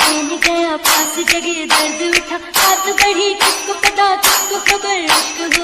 कौन गया पास जगह दर्द उठा, बात बढ़ी किसको पता किसको खबर।